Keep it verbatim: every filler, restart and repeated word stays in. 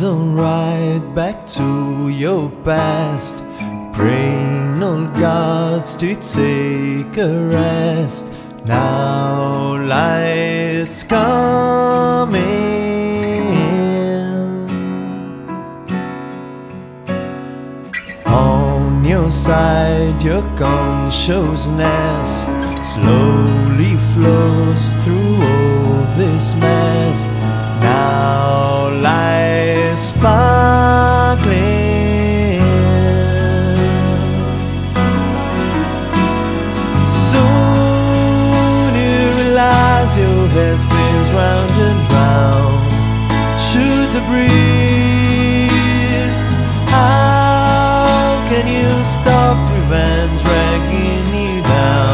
on right back to your past, praying on gods to take a rest. Now light's coming. On your side, your consciousness slowly flows through all this mess. Now lies sparkling. Soon you realize your head spins round and round. Shoot the breeze. How can you stop revenge dragging you down?